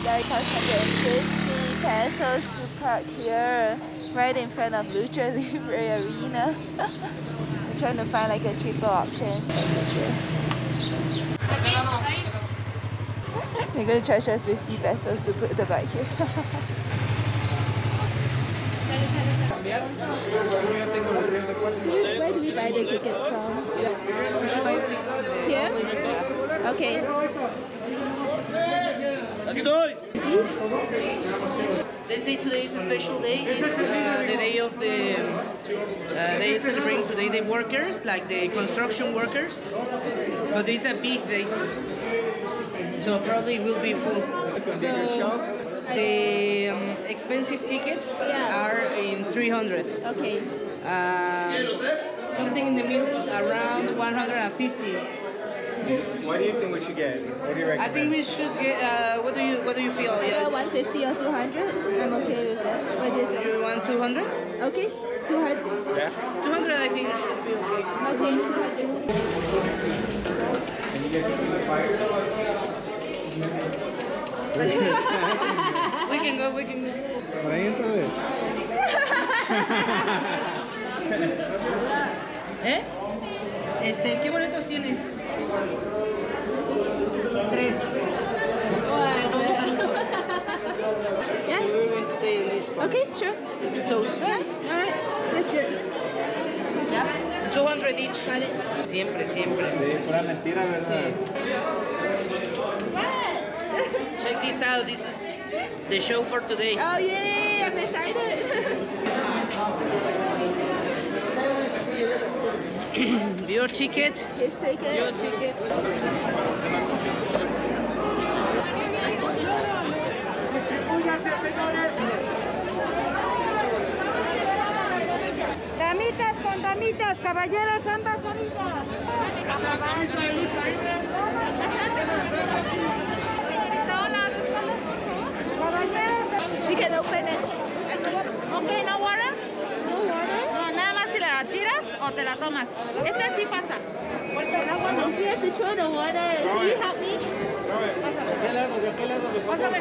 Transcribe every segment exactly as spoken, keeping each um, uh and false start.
That costs one hundred fifty pesos to park here, right in front of Lucha Libre arena. I'm trying to find like a cheaper option. They're going to charge us fifty pesos to put the bike here. Where do we buy the tickets from? We should buy tickets here. Okay. They say today is a special day. It's uh, the day of the. Uh, they celebrating today the workers, like the construction workers. But it's a big day, so probably will be full. So the um, expensive tickets yeah. are in three hundred. Okay. Uh, something in the middle around one hundred fifty. What do you think we should get? What do you recommend? I think we should get. Uh, what do you What do you feel? Yeah. one fifty or two hundred. I'm okay with that. What do you think? Do you want two hundred? Okay. two hundred. Yeah. two hundred. I think should be okay. Okay. two hundred. Can you get to see the fire? We can go. We can go. Por ahí entra de. ¿Eh? Este, ¿qué boletos tienes? Tres. Yeah. We're going to stay in this one. Okay, sure. It's close. Alright, alright. That's good. Yeah. two hundred each. Siempre, siempre. Sí, pura mentira, ¿verdad? Sí. Check this out. This is the show for today. Oh yay! I'm excited. Your ticket. His ticket. Your ticket. Damitas con damitas, caballeros ambas solitas. We can open it. Ok, no water. No water? No, nada más si la tiras o te la tomas. Este sí pasa. If you have to throw the water, can you help me? Pásale.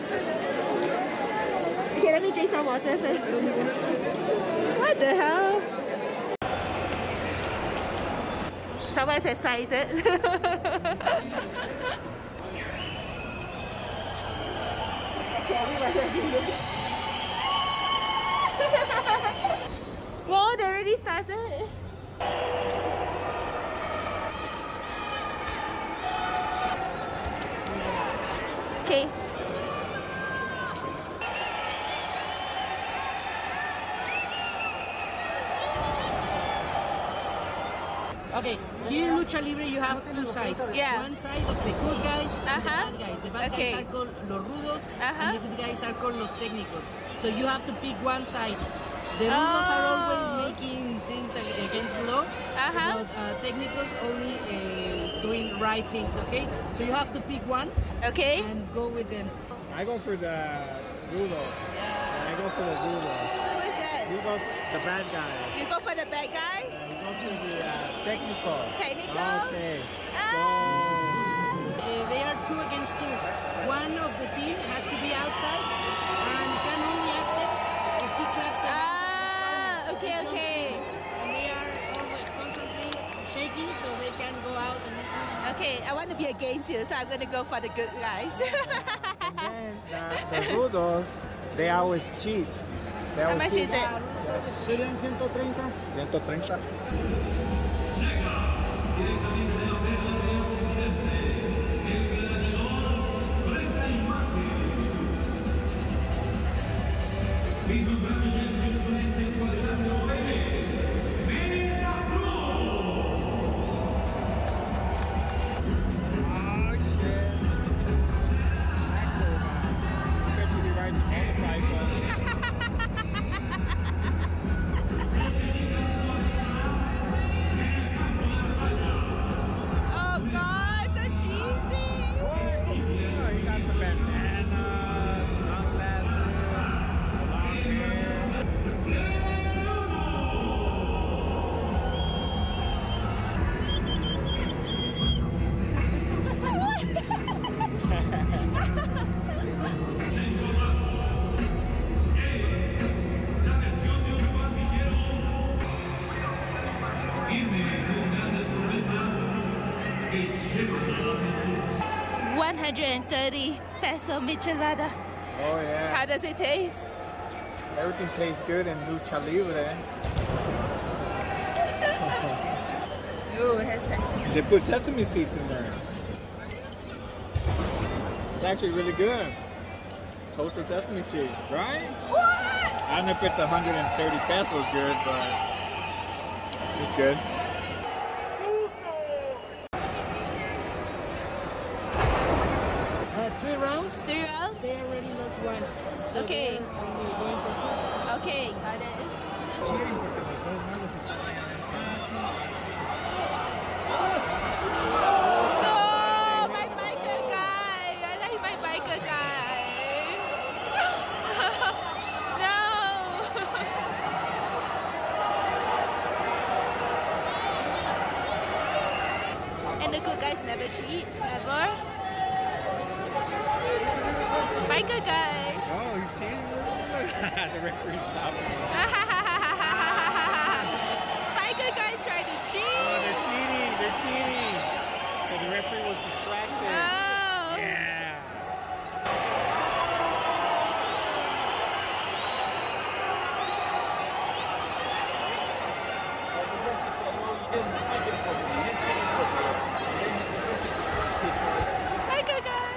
Okay, let me drink some water first. What the hell? Someone's excited. Whoa, they already started. Okay. Okay, here in Lucha Libre you have two sides. Yeah. One side of the good guys and Uh-huh. the bad guys. The bad Okay. guys are called los rudos Uh-huh. and the good guys are called los técnicos. So you have to pick one side. The rudos are Oh. always making things against law, Uh-huh. but uh, técnicos only uh, doing right things, okay? So you have to pick one Okay. and go with them. I go for the rudo. I go for the rudo. Who is that? You go for the bad guy. You go for the bad guy? Yeah, you go for the uh, technical. Technical? Okay. Ah. Uh, they are two against two. One of the team has to be outside and can only access if he claps the hands of his partner. Ah, So okay, he jumps okay. in, and they are always constantly shaking so they can go out and Okay, I want to be against you, so I'm going to go for the good guys. And then the, the rudos, they always cheat. They How always much cheat. is it? Serían ciento treinta. ciento treinta. one hundred thirty peso michelada. Oh yeah. How does it taste? Everything tastes good in Lucha Libre. Ooh, it has sesame. They put sesame seeds in there. It's actually really good. Toasted sesame seeds, right? What? I don't know if it's one hundred thirty pesos good, but it's good. Uh, three rounds. Three rounds? They already lost one. So Okay. they're only going for two. Okay, got it. Cheating porque los dos malos están allá No, my biker guy. I like my biker guy. No. And the good guys never cheat, ever. Biker guy. Oh, he's cheating. The referee stopped him. Biker guy tried to cheat. Oh, they're cheating. They're cheating. Because the referee was distracted. Oh. Yeah. Biker guy.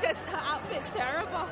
just her outfit's terrible.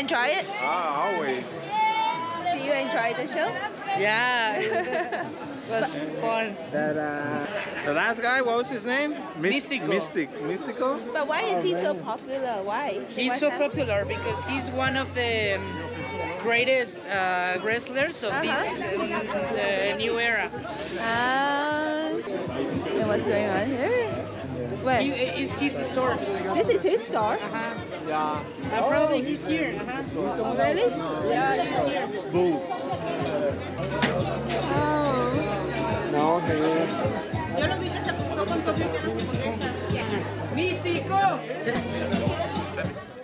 enjoy it? Ah, always. Do you enjoy the show? Yeah, it was fun. That uh, the last guy, what was his name? Mistico. Mystic, Mystico. But why is he so popular? Why? He's What's so that? popular because he's one of the um, greatest uh, wrestlers of this Uh-huh. um, the new era. Ah. And what's going on here? Where? He, it's his store. This is his store? Uh-huh. Yeah. Uh, probably he's here. Uh-huh. Oh, really? Yeah, he's here. Boo. Oh. No, here. Yo lo vi que se puso con sofrito en las hamburguesas. Mistico!